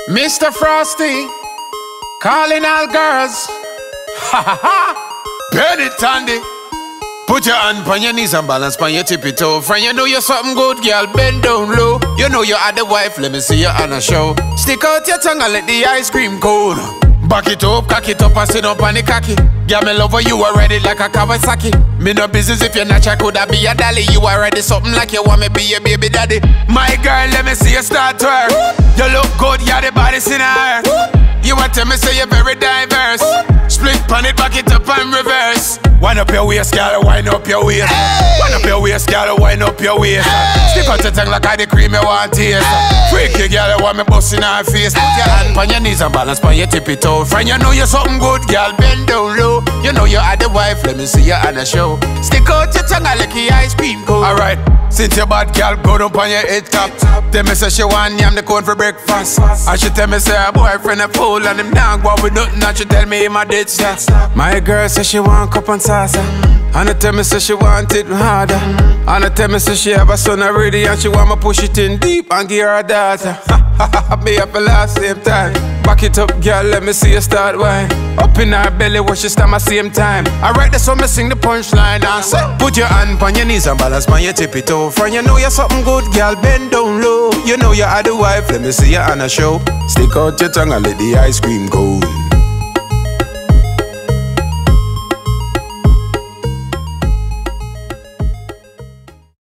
Mr. Frosty, calling all girls. Ha ha ha. Beniton. Put your hand on your knees and balance on your tippy toe. Friend, you know you're something good, girl, bend down low. You know you are the wife, let me see you on a show. Stick out your tongue and let the ice cream cold. Back it up, cock it up and sit up on the cocky. Girl, me love you already like a Kawasaki. Me no business if you're not, I coulda be a dolly. You already something like you want me be your baby daddy. My girl, let me see you start twerk. You look good, you're the body's in her. You want to me say you're very diverse. Split pan it, back it up and reverse. Wind up your waist, girl, wind up your waist. Wind up your waist, girl, wind up your waist. Stick out your tongue like I the cream you want taste. Freaky girl, you want me busting her face. Put your hand on your knees and balance on your tippy toe. Friend, you know you're something good, girl, bend down low. You know you are the wife, let me see you on a show. Stick out your tongue like the ice cream cone. Alright, since your bad girl go down on your head top. Tell me say she want yam the corn for breakfast. And she tell me say her boyfriend a fool and him down go with nothing. And she tell me him a dead stop. My girl say she want cup and salsa. And I tell me say she want it harder. And I tell me say she have a son already and she want me push it in deep and give her a daughter. Me up a last same time. Back it up, girl, let me see you start wine. Up in her belly where she stand at same time. Alright, that's how me sing the punchline and say, put your hand on your knees and balance on your tippy toe. Friend, you know you're something good, girl, bend down low. You know you are the wife, let me see you on a show. Stick out your tongue and let the ice cream go.